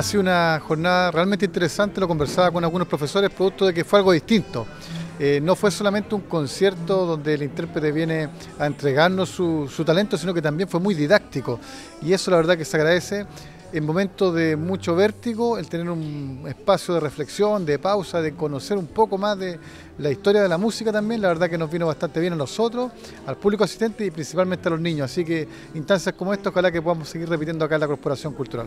Ha sido una jornada realmente interesante, lo conversaba con algunos profesores, producto de que fue algo distinto. No fue solamente un concierto donde el intérprete viene a entregarnos su talento, sino que también fue muy didáctico. Y eso la verdad que se agradece. En momentos de mucho vértigo, el tener un espacio de reflexión, de pausa, de conocer un poco más de la historia de la música también, la verdad que nos vino bastante bien a nosotros, al público asistente y principalmente a los niños. Así que instancias como esta, ojalá que podamos seguir repitiendo acá en la Corporación Cultural.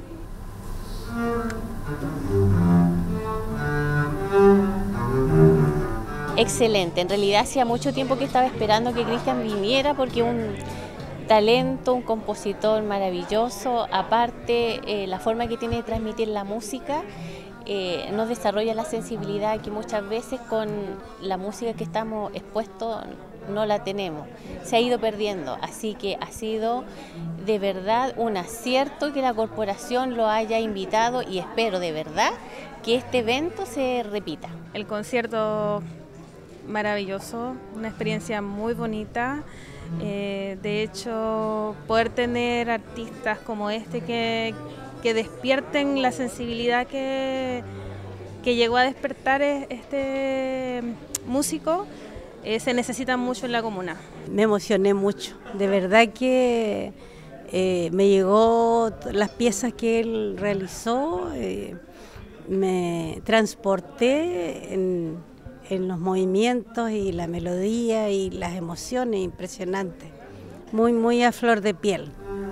Excelente, en realidad hacía mucho tiempo que estaba esperando que Cristian viniera porque un talento, un compositor maravilloso, aparte la forma que tiene de transmitir la música nos desarrolla la sensibilidad que muchas veces con la música que estamos expuestos no la tenemos, se ha ido perdiendo, así que ha sido de verdad un acierto que la corporación lo haya invitado y espero de verdad que este evento se repita. El concierto maravilloso, una experiencia muy bonita. De hecho, poder tener artistas como este que despierten la sensibilidad que llegó a despertar este músico, se necesita mucho en la comuna. Me emocioné mucho, de verdad que me llegó las piezas que él realizó, me transporté en los movimientos y la melodía y las emociones impresionantes, muy a flor de piel.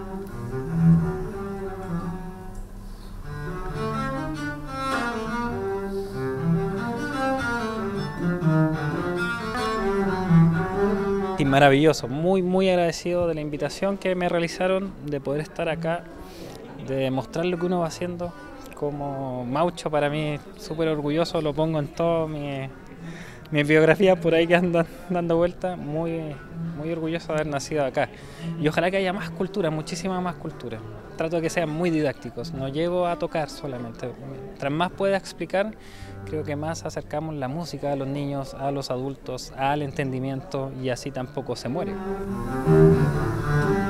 Y maravilloso, muy agradecido de la invitación que me realizaron, de poder estar acá, de mostrar lo que uno va haciendo. Como Maucho, para mí súper orgulloso, lo pongo en todo mi biografía por ahí que andan dando vueltas, muy orgulloso de haber nacido acá. Y ojalá que haya más cultura, muchísima más cultura. Trato de que sean muy didácticos, no llego a tocar solamente. Mientras más pueda explicar, creo que más acercamos la música a los niños, a los adultos, al entendimiento y así tampoco se muere.